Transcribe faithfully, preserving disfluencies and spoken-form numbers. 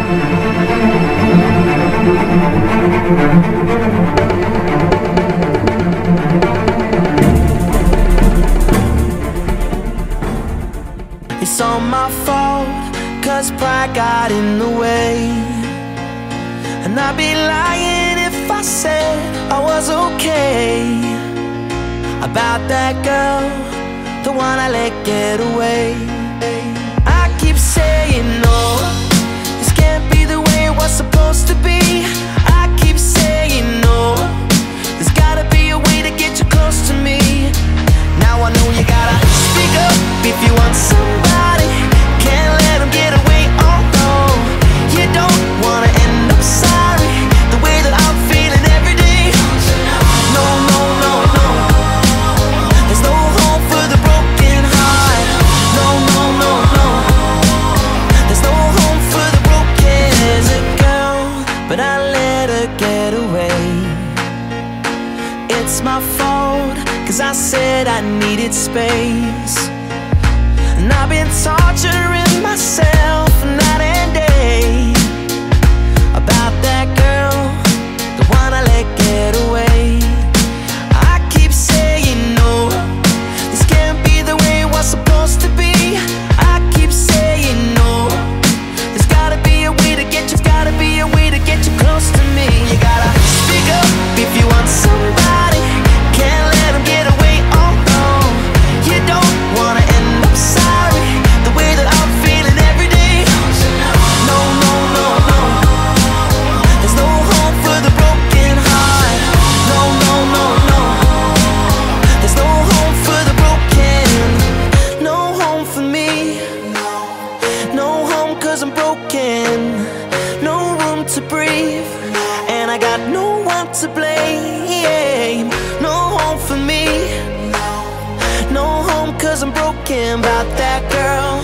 It's all my fault, cause pride got in the way. And I'd be lying if I said I was okay about that girl, the one I let get away. I keep saying no, this can't be the way it was supposed to be. I keep saying no, there's gotta be a way to get you close to me. Now I know you gotta speak up if you want somebody. Can't let them get away, oh no. You don't wanna end up sorry, the way that I'm feeling every day. No, no, no, no, there's no hope for the broken heart. No, no, no, no, there's no hope for the broken. There's a girl, but I let her get away. It's my fault, cause I said I needed space. And I've been torturing myself night and day about that girl, the one I let get away. I keep saying no, this can't be the way it was supposed to be. I keep saying no, there's gotta be a way to get you, gotta be a way to get you close to me. You gotta speak up if you want somebody. Can't let them get away, oh no. You don't wanna end up sorry, the way that I'm feeling every day. No, no, no, no, there's no hope for the broken heart. No, no, no, no, there's no hope for the broken. No home for me, no home cause I'm broken. No room to breathe, and I got no one to blame. No home for me, no home cause I'm broken about that girl.